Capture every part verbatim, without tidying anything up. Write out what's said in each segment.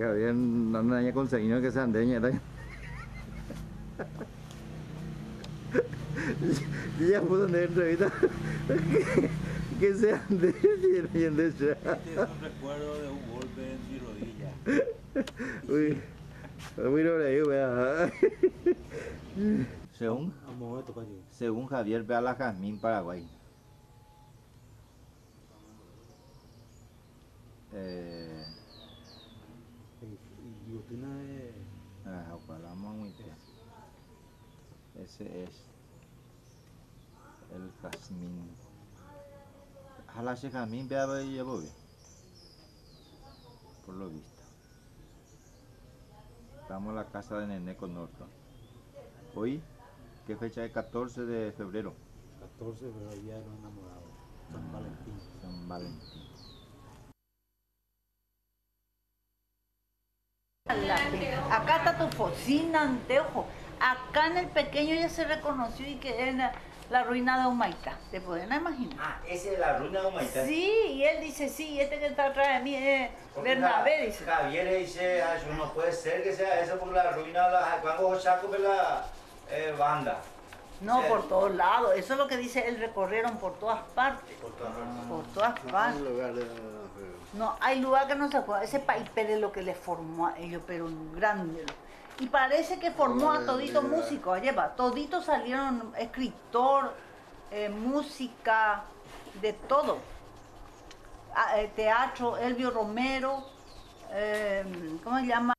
Que había una niña con señor que se andeña. Y ya puso en entrevista que se ande leyendo ya. Este es un recuerdo de un golpe en mi rodilla. Uy, muy doble, vea. Según, según Javier Veala Jazmín, Paraguay. Eh, Y Yutina es... ah, ojalá muy bien. Ese es el jazmín. Ojalá ese jazmín vea y llevo bien. Por lo visto. Estamos en la casa de Neneco Norton. Hoy, ¿qué fecha es? catorce de febrero. catorce de febrero, día de los enamorados. San Valentín. San Valentín. Acá está tu focina, anteojo. Acá en el pequeño ya se reconoció y que es la, la ruina de Humaitá. ¿Te pueden imaginar? Ah, esa es la ruina de Humaitá. Sí, y él dice, sí, este que está atrás de mí es Bernabé, dice. Javier dice, ah, eso no puede ser que sea eso porque la ruina de la cuando Chaco de la eh, banda. No, Sí. por todos lados. Eso es lo que dice él, recorrieron por todas partes. Por todas partes. Por todas partes. No, hay lugar que no se acuerda. Ese país es lo que le formó a ellos, pero un grande. Y parece que formó a toditos músicos. Allá va, toditos salieron escritor, eh, música, de todo. Ah, eh, teatro, Elvio Romero, eh, ¿cómo se llama?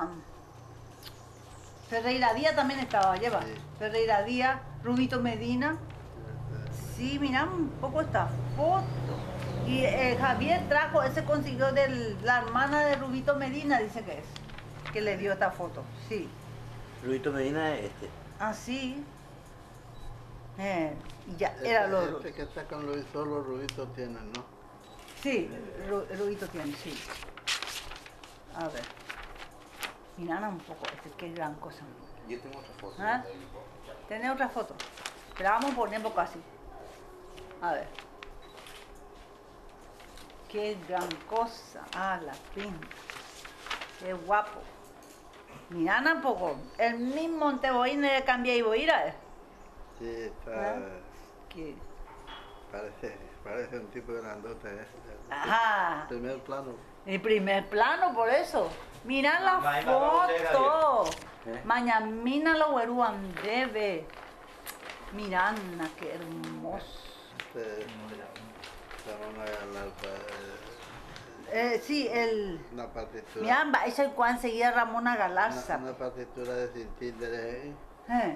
Ferreira Díaz también estaba, lleva. Sí. Ferreira Díaz, Rubito Medina. Sí, mirá un poco esta foto. Y eh, Javier trajo, ese consiguió de la hermana de Rubito Medina, dice que es, que le dio esta foto, sí. Rubito Medina es este. Ah, sí. Eh, y ya, este, era lo... Este que está con Luis, solo Rubito tiene, ¿no? Sí, Ru, Rubito tiene, sí. A ver. Mirá un poco, este, qué gran cosa. Yo tengo otra foto. ¿Ah? ¿Tenés otra foto? Te la vamos a poner poco así. A ver. Qué gran cosa. Ah, la pinta. Qué guapo. Mirá un poco. El mismo Monteboín le cambia y voy a ir a ver. Sí, está... ¿Ah? ¿Qué? Parece, parece un tipo grandote, ¿eh? Ajá. Primer plano. El primer plano, por eso. Mirá la foto. ¿Eh? Mañamina lo hueruan debe. Mirá, qué hermoso. Este, Ramón Galarza. Eh, sí, el... Una partitura. Mirá, es el cual seguía Ramona Galarza. Una, una partitura de Cintín de... ¿Eh?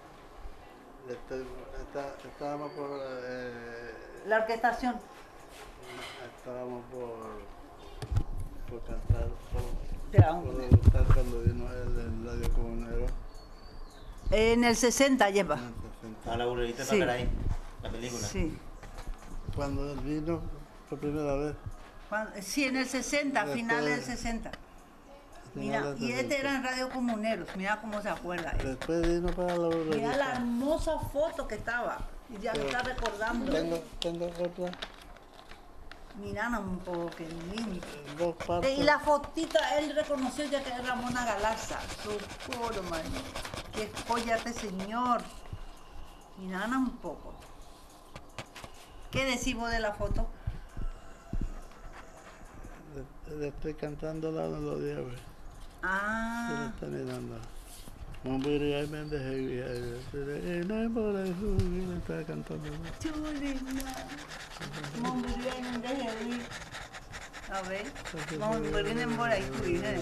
Está, estábamos por... Eh, la orquestación. Estábamos por... por cantar, por, por debutar cuando vino el, el Radio Comunero. En el sesenta lleva. En el sesenta. A la burrerita sí. para ahí, la película. Sí. Cuando él vino por primera vez. Cuando, sí, en el sesenta, después, finales del sesenta. Mira, y este era en Radio Comuneros, mira cómo se acuerda. Después vino para la burrerita. Mira la hermosa foto que estaba, y ya me está recordando. Tengo, tengo otra. Mirá un poco, qué lindo. Dos partes. Y la fotita, él reconoció ya que es Ramona Galarza. Socorro, man. Qué joya este señor. Mirá un poco. ¿Qué decimos de la foto? Le, le estoy cantando la melodía, güey. Ah. Se le está mirando. Mombiria y Méndez y no hay por eso, le está cantando. Chulina. Mombiria y Méndez y... A ver. Mombiria por ahí, cuide.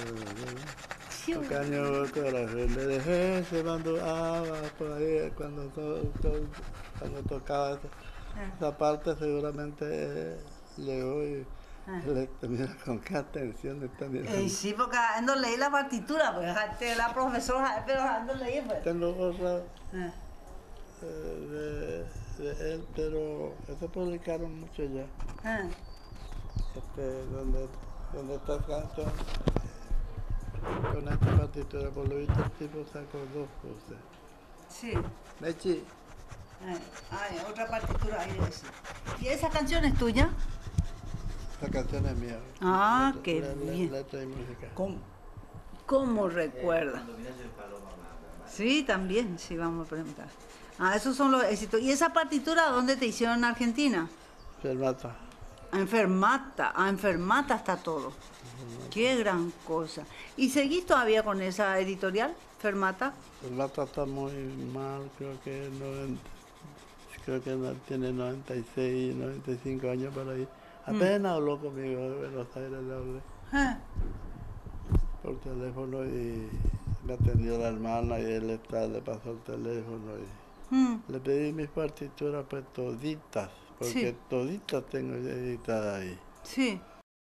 Caño corazón, le dejé se mandó por ahí cuando, to, to, cuando tocaba esa, ah. esa parte seguramente eh, llegó y ah. le mira con qué atención le está mirando. Eh, sí, porque ando leí la partitura, pues la profesora, pero ando leí pues. Tengo otra ah. eh, de, de él, pero eso publicaron mucho ya. Ah. Este, donde, donde está canto. Con esta partitura, por lo visto el tipo sacó dos cosas. Sí. Mechi. Ah, otra partitura ahí de eso. ¿Y esa canción es tuya? esa canción es mía. Ah, letra, qué la, bien. La, letra y música. ¿Cómo, cómo recuerda? Cuando vienes el paloma blanca. Sí, también, sí, vamos a preguntar. Ah, esos son los éxitos. ¿Y esa partitura dónde te hicieron en Argentina? Fermata. A Enfermata, a Enfermata está todo. Qué gran cosa. ¿Y seguís todavía con esa editorial, Fermata? Fermata está muy mal, creo que noventa, creo que no, tiene noventa y seis, noventa y cinco años por ahí. Apenas mm. habló conmigo de Buenos Aires, le hablé ¿Eh? por teléfono y me atendió la hermana y él está, le pasó el teléfono y mm. le pedí mis partituras pues toditas, porque sí. toditas tengo editadas ahí. Sí.